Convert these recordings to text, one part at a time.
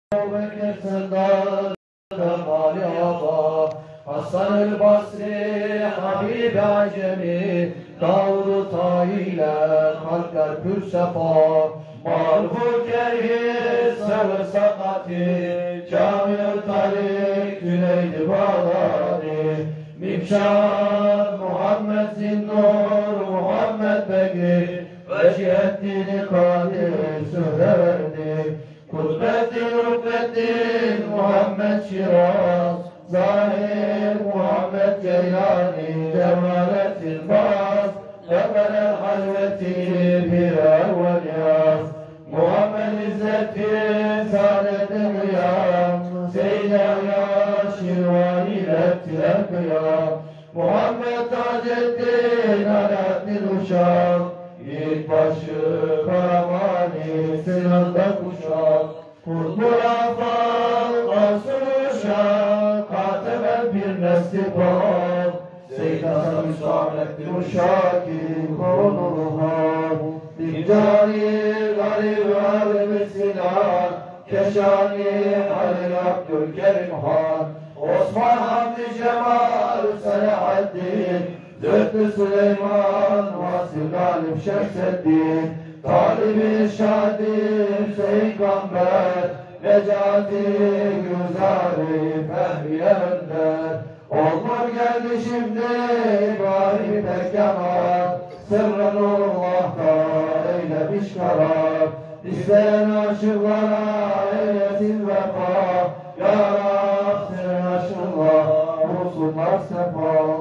Bekir Serdar Kemal Aba Hasan el Basri Habib Acemi Davud ile kalpler pür sefa Marfu Kerhiz Sever Sakati Cami-ül Talik Cüneydi Bağdadi Mimşad Muhammed Zinnur Muhammed Begri ve Ciheddin-i Kadir Sühreverdi Kudrettin Rukbettin Muhammed Şiraz Zahir Muhammed Ceylani Cemalettin Baz Ebel Halveti Pirer ve Niyaz Muhammed İzzettin Saadettin Riyam Seyyid Yahya Şirvani Leptiler Kıyam Muhammed Taceddin Alaaddin Uşak İlk başı Karamani Sinan'da kuşak Kutbul Afal Kasır Uşak Kateben bir nesli bal Seyyid Hasan Hüsamettin Uşak'ı Konuluhan Dikcani Garib Harbi Sinan Keşani Halil Abdülkerim Han Osman Hamdi Cemal Selahaddin Zühtü Süleyman Vasıl Galip Şemseddin Talib-i Şadi Hüseyin Gamber Necati Güzari Fehmi Önder Olmur geldi şimdi İbrahim Pekemal Sırrınullah'ta eylemiş karar İsteyen aşıklara eylesin vefa Ya Rab senin aşkınla bulsunlar sefa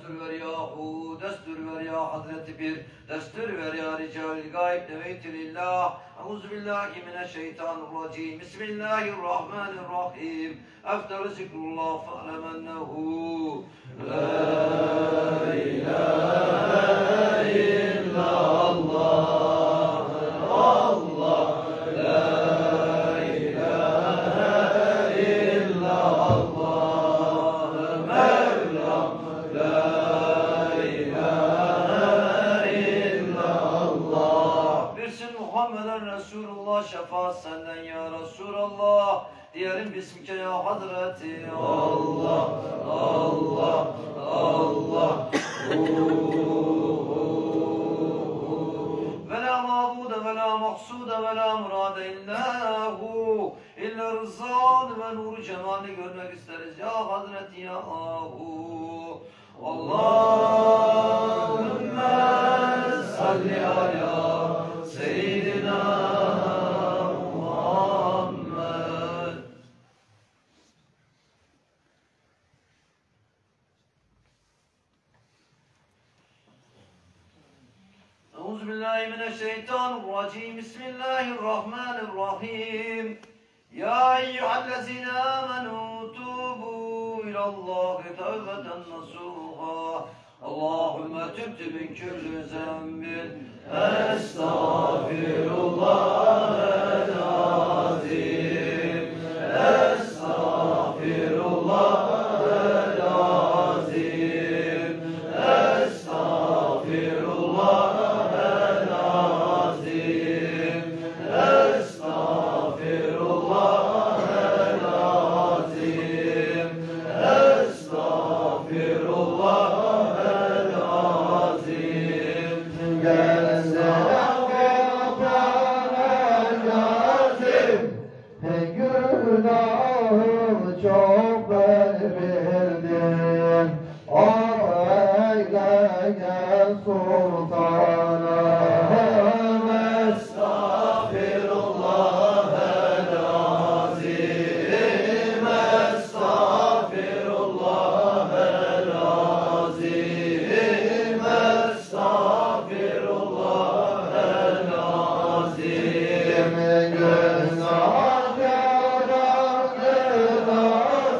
Hazreti bir destur ver ya Rical-i Gayb neveytilillah. Euzubillahimineşşeytanirracim. Bismillahirrahmanirrahim. Eftar zikrullah fa'lemennehu. La ilahe illallah. Allah. La ilahe illallah. Mevlam. La Muhammeden Resulullah şefaat senden ya Resulallah diyelim bismike ya Hazreti Allah Allah Allah ve la mabude ve la maksude ve la murade illahu illa rızan ve nuru cemalini görmek isteriz ya Hazreti ya Ahu Allahümme salli ala Seyyidina Muhammed. Euzubillahimineşşeytanirracim. Bismillahirrahmanirrahim. Ya eyyühellezine amenu tubu ilallahi tevbeten nasuha. Allahümme tübtü min küllü zembin. Estağfirullahel azim. Estağfirullahel azim. Estağfirullahel azim. Estağfirullahel azim. Estağfirullahel azim. Günahım çok ben bildim Eyle gel sultanım Estağfirullahel azim Estağfirullahel azim Estağfirullahel azim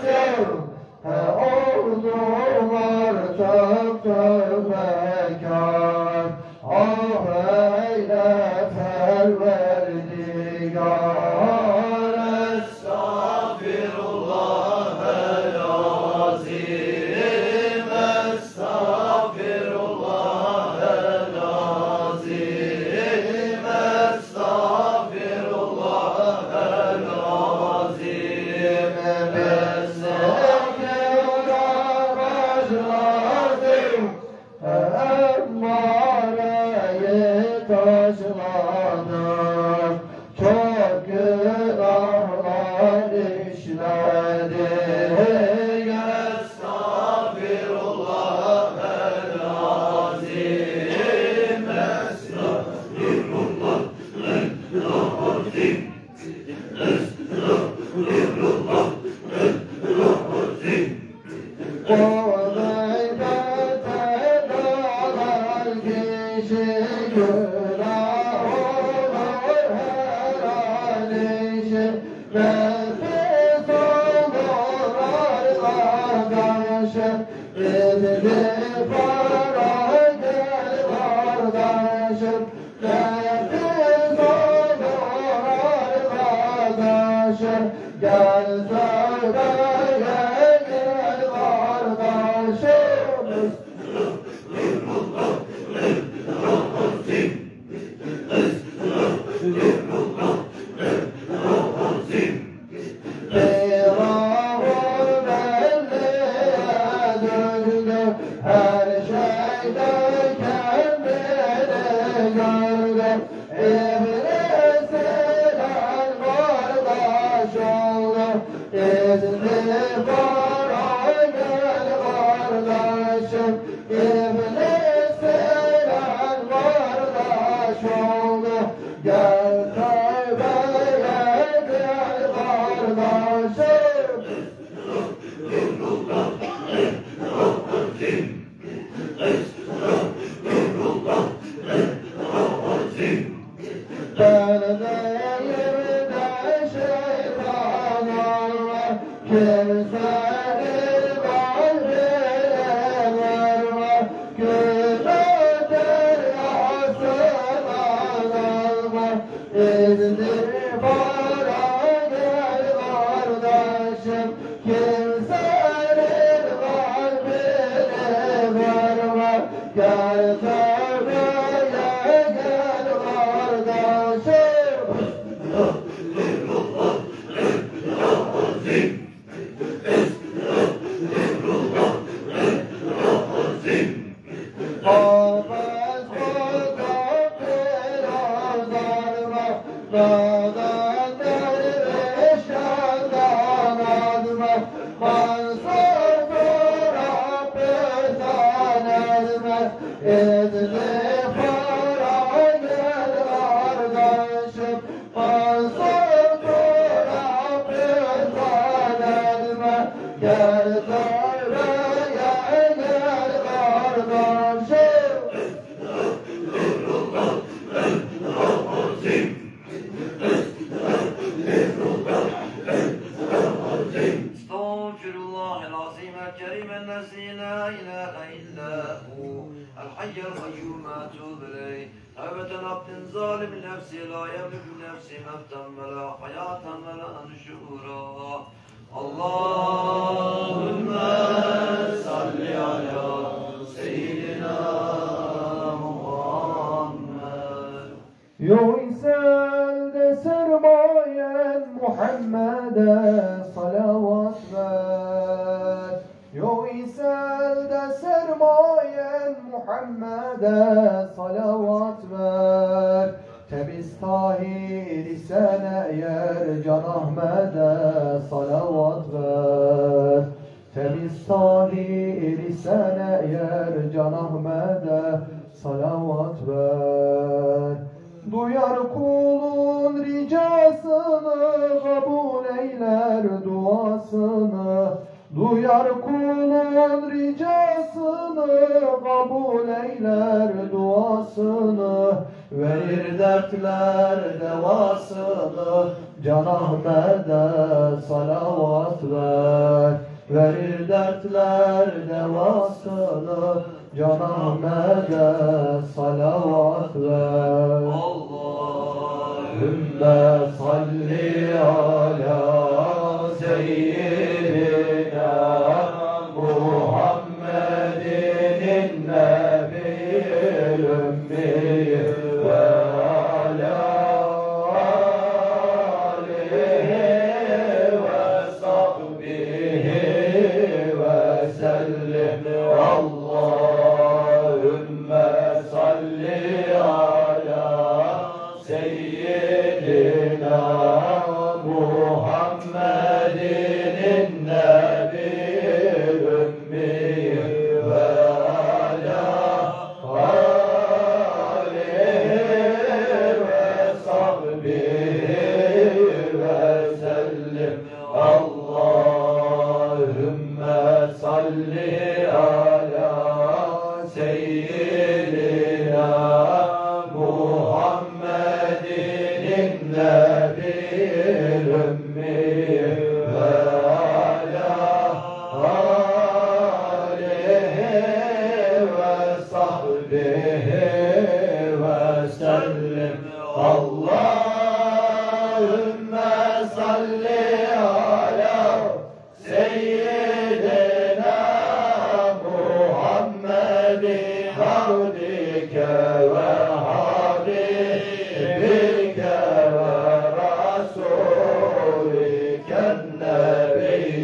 Seyyidina Muhammed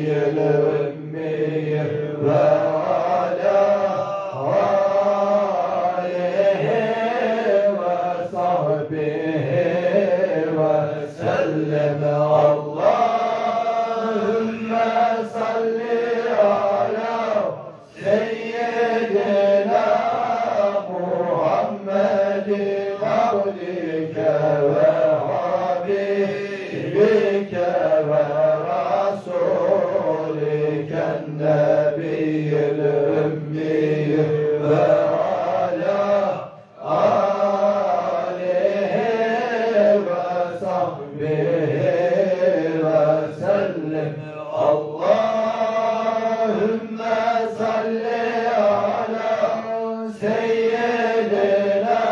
الأمي وعلى آله وصحبه وسلم اللهم صل على سيدنا محمد عبدك وحبيبك ورسولك النبي الأمي وعلى آله وصحبه وسلم اللهم صل على سيدنا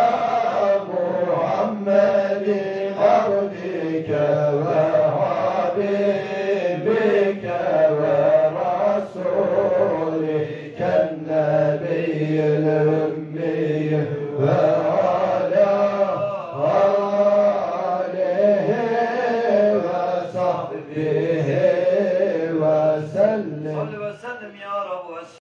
محمد عبدك وحبيبك ورسولك النبي الأمي